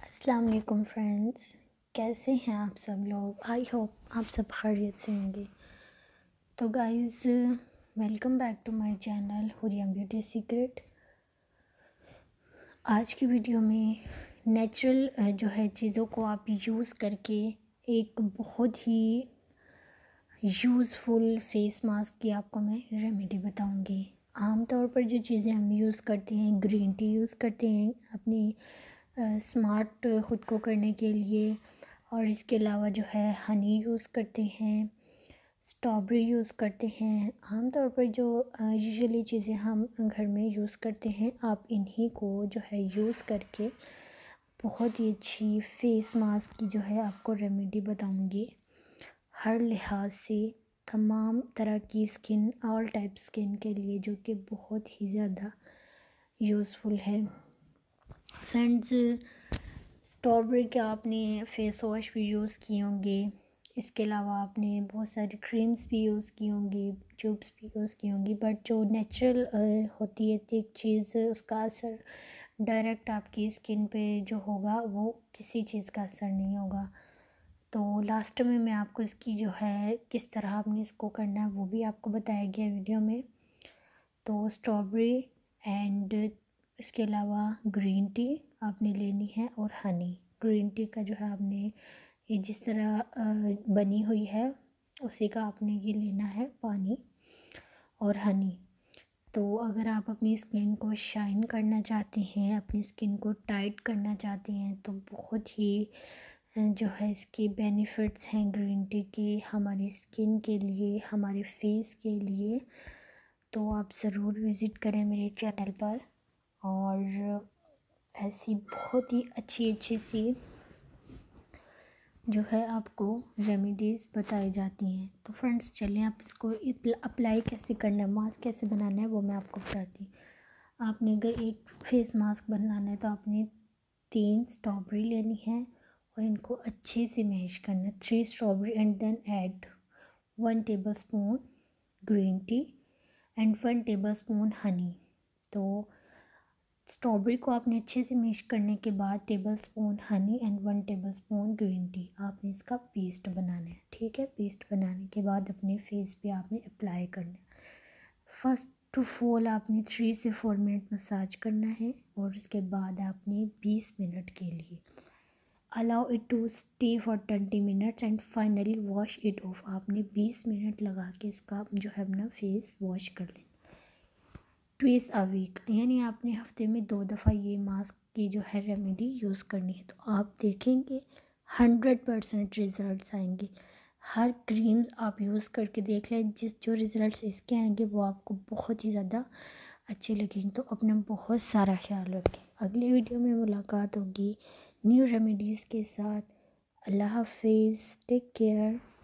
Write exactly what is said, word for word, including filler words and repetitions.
अस्सलाम वालेकुम फ्रेंड्स, कैसे हैं आप सब लोग। आई होप आप सब खैरियत से होंगे। तो guys, welcome back to my channel Huriyam Beauty Secret. आज की वीडियो में नेचुरल जो है चीज़ों को आप यूज़ करके एक बहुत ही यूज़फुल फेस मास्क की आपको मैं रेमेडी बताऊंगी। आमतौर पर जो चीज़ें हम यूज़ करते हैं, ग्रीन टी यूज़ करते हैं अपनी स्मार्ट ख़ुद को करने के लिए, और इसके अलावा जो है हनी यूज़ करते हैं, स्ट्रॉबेरी यूज़ करते हैं। आमतौर पर जो यूजुअली चीज़ें हम घर में यूज़ करते हैं, आप इन्हीं को जो है यूज़ करके बहुत ही अच्छी फेस मास्क की जो है आपको रेमेडी बताऊंगी। हर लिहाज से तमाम तरह की स्किन, ऑल टाइप स्किन के लिए, जो कि बहुत ही ज़्यादा यूज़फुल है। फ्रेंड्स, स्ट्रॉबेरी के आपने फेस वॉश भी यूज़ किए होंगे, इसके अलावा आपने बहुत सारी क्रीम्स भी यूज़ की होंगी, ट्यूब्स भी यूज़ की होंगी, बट जो नेचुरल होती है एक चीज़, उसका असर डायरेक्ट आपकी स्किन पे जो होगा वो किसी चीज़ का असर नहीं होगा। तो लास्ट में मैं आपको इसकी जो है किस तरह आपने इसको करना है वो भी आपको बताया गया वीडियो में। तो स्ट्रॉबेरी एंड इसके अलावा ग्रीन टी आपने लेनी है, और हनी। ग्रीन टी का जो है आपने ये जिस तरह बनी हुई है उसी का आपने ये लेना है, पानी और हनी। तो अगर आप अपनी स्किन को शाइन करना चाहते हैं, अपनी स्किन को टाइट करना चाहते हैं, तो बहुत ही जो है इसके बेनिफिट्स हैं ग्रीन टी के हमारी स्किन के लिए, हमारे फेस के लिए। तो आप ज़रूर विज़िट करें मेरे चैनल पर, और ऐसी बहुत ही अच्छी अच्छी सी जो है आपको रेमेडीज़ बताई जाती हैं। तो फ्रेंड्स, चलें आप इसको अप्लाई कैसे करना है, मास्क कैसे बनाना है वो मैं आपको बताती हूँ। आपने अगर एक फेस मास्क बनाना है तो आपने तीन स्ट्रॉबेरी लेनी है और इनको अच्छे से मैश करना है। Three strawberry and then add one tablespoon green tea and one tablespoon honey. तो स्ट्रॉबेरी को आपने अच्छे से मैश करने के बाद tablespoon honey and one tablespoon green tea आपने इसका पेस्ट बनाना है। ठीक है, पेस्ट बनाने के बाद अपने फेस पे आपने अप्लाई करना है। फर्स्ट टू ऑल आपने थ्री से फोर मिनट मसाज करना है, और उसके बाद आपने बीस मिनट के लिए allow it to stay for twenty minutes and finally wash it off. आपने बीस मिनट लगा के इसका जो है अपना फेस वॉश कर लेना। ट्वीस अ वीक, यानी आपने हफ्ते में दो दफ़ा ये मास्क की जो है रेमेडी यूज़ करनी है। तो आप देखेंगे हंड्रेड परसेंट रिज़ल्ट आएंगे। हर क्रीम आप यूज़ करके देख लें, जिस जो रिज़ल्ट इसके आएंगे वो आपको बहुत ही ज़्यादा अच्छे लगेंगे। तो अपना बहुत सारा ख्याल रखें। अगले वीडियो में मुलाकात होगी न्यू रेमेडीज़ के साथ। अल्लाह हाफिज़, टेक केयर।